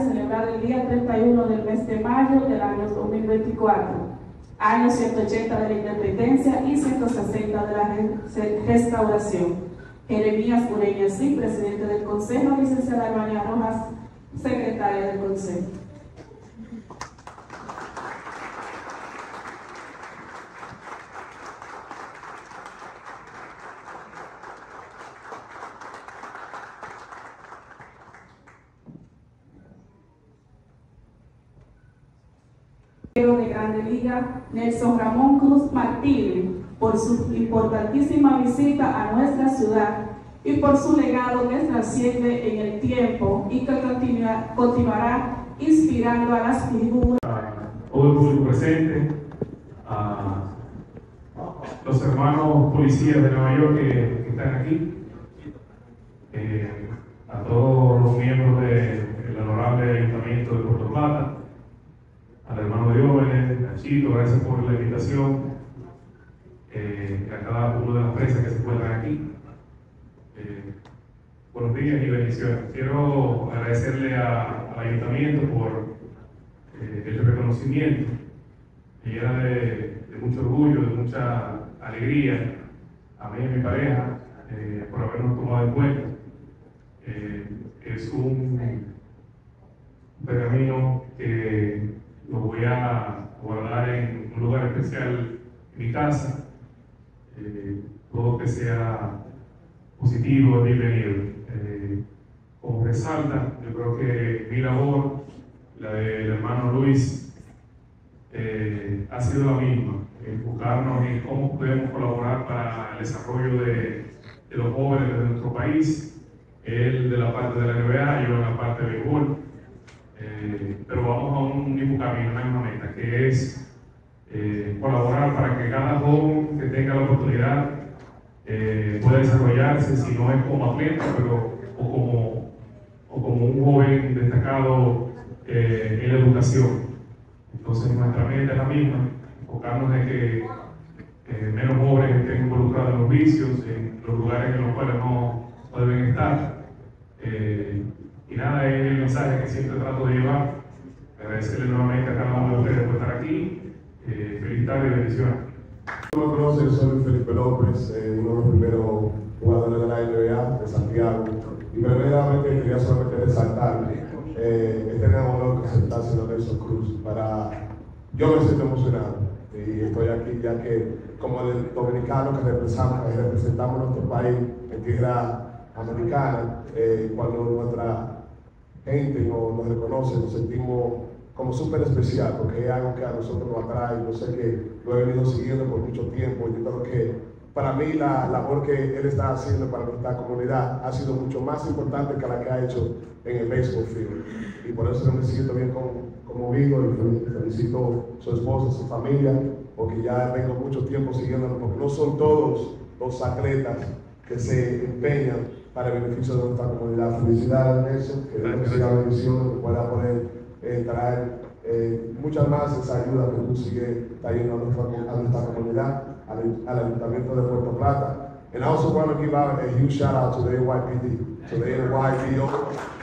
celebrado el día 31 del mes de mayo del año 2024, año 180 de la independencia y 160 de la restauración. Jeremías Ureña, sí, presidente del Consejo, licenciada María Rojas, secretaria del Consejo. De Grande Liga, Nelson Ramón Cruz Martínez, por su importantísima visita a nuestra ciudad y por su legado que trasciende en el tiempo y que continuará inspirando a las figuras. Todo el público presente, a los hermanos policías de Nueva York que están aquí, a todos los miembros del honorable Ayuntamiento de Puerto Plata, al hermano Diógenes, a Chito, gracias por la invitación, a cada uno de las presas que se encuentran aquí. Buenos días y bendiciones. Quiero agradecerle al Ayuntamiento por el reconocimiento, que llena de mucho orgullo, de mucha alegría, a mí y a mi pareja, por habernos tomado en cuenta. Es un pergamino que lo voy a guardar en un lugar especial en mi casa. Todo que sea positivo es bienvenido. Como resalta, yo creo que mi labor, la del hermano Luis, ha sido la misma, enfocarnos en cómo podemos colaborar para el desarrollo de los jóvenes de nuestro país. Él de la parte de la NBA, yo en la parte de béisbol. Pero vamos a un mismo camino, una misma meta, que es colaborar para que cada joven que tenga la oportunidad pueda desarrollarse, si no es como atleta, pero o como un joven destacado en la educación. Entonces nuestra meta es la misma, enfocarnos en que menos jóvenes estén involucrados en los vicios, en los lugares en los cuales no deben estar. Y nada, es el mensaje que siempre trato de llevar. Agradecerle nuevamente a cada uno de ustedes por estar aquí. Felicitar y bendiciones. Como conocen, soy Felipe López, uno de los primeros jugadores de la NBA de Santiago. Y primeramente quería solamente resaltar este gran honor que se está haciendo Nelson Cruz. Yo me siento emocionado y estoy aquí ya que como dominicanos que representamos nuestro país en tierra americana, cuando nuestra gente nos reconoce, nos sentimos como súper especial, porque es algo que a nosotros nos atrae. Yo sé que lo he venido siguiendo por mucho tiempo y yo creo que para mí la labor que él está haciendo para nuestra comunidad ha sido mucho más importante que la que ha hecho en el baseball field. Y por eso me siento bien como Vigo y felicito a su esposa, a su familia, porque ya vengo mucho tiempo siguiéndolo, porque no son todos los atletas que se empeñan para el beneficio de nuestra comunidad. Felicidades, Nelson, que Dios siga bendición, que pueda poder traer muchas más esa ayuda que tú sigues trayendo a nuestra comunidad, al Ayuntamiento de Puerto Plata. And I also want to give out a huge shout out to the NYPD, to the NYPD.